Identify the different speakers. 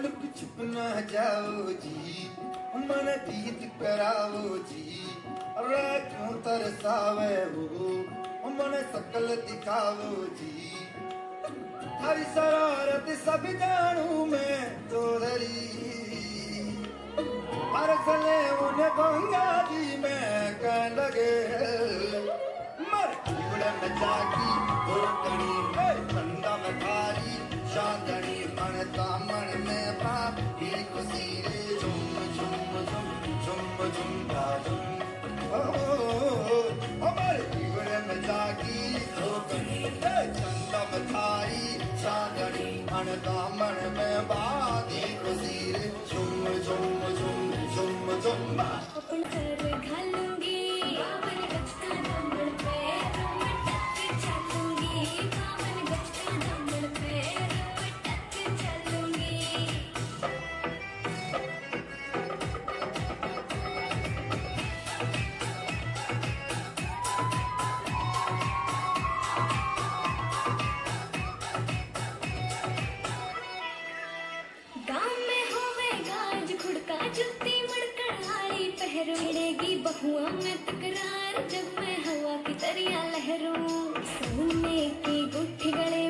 Speaker 1: Look छुप न जाओ जी, मन दीद कराओ जी, क्यों तरसावे वो मन सकल दिखाओ जी। हरी शरारत सब जानू मैं तो धरी, हर सले उन्हें गंगा जी में कह लगे मर उड़न जागी हो कणी ठंडा में थारी चांदनी मन दामन में पापी खुशी रे झुम झुम झुम झुम झुम झुम हमारे उड़न जागी हो कणी ठंडा में थारी चांदनी मन दामन में बादी खुशी रे झुम झुम झुम झुम झुम।
Speaker 2: अपन सर घालूंगी बावन गज का दामन पे, रमटक चलूंगी बावन गज का दामन पे, रमटक चलूंगी। गाँव में होवेगा आज खुड़का जुत्ती पहरेगी बहुआ में तकरार, जब मैं हवा की तरिया लहरूं। सोने की गुट्ठी गले